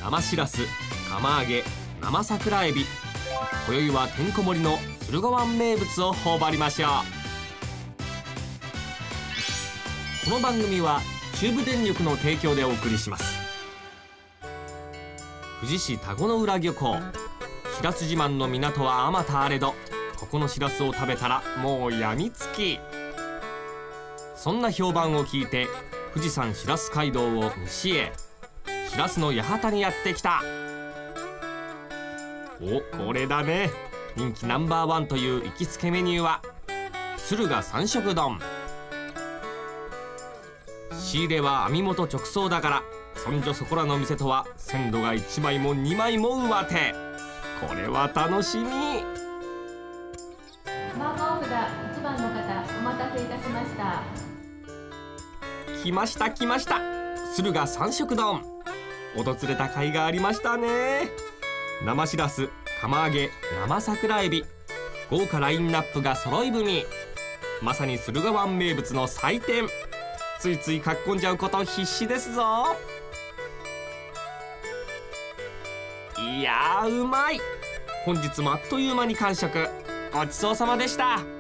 生しらす、釜揚げ、生桜エビ。今宵はてんこ盛りの駿河湾名物を頬張りましょう。この番組は中部電力の提供でお送りします。富士市田子の浦漁港、しらす自慢の港はあまたあれど、ここのしらすを食べたらもうやみつき。そんな評判を聞いて富士山しらす街道を西へ、しらすの八幡にやってきた。お、これだね。人気ナンバーワンという行きつけメニューは駿河三色丼。仕入れは網元直送だから、そんじょそこらの店とは鮮度が1枚も2枚も上手。これは楽しみ。 番号札1番の方、お待たせいたしました。 来ました来ました、駿河三色丼。訪れた甲斐がありましたね。生しらす、釜揚げ、生桜エビ、豪華ラインナップが揃い踏み。まさに駿河湾名物の祭典。ついついかっこんじゃうこと必至ですぞ。いやー、うまい。本日もあっという間に完食。ごちそうさまでした。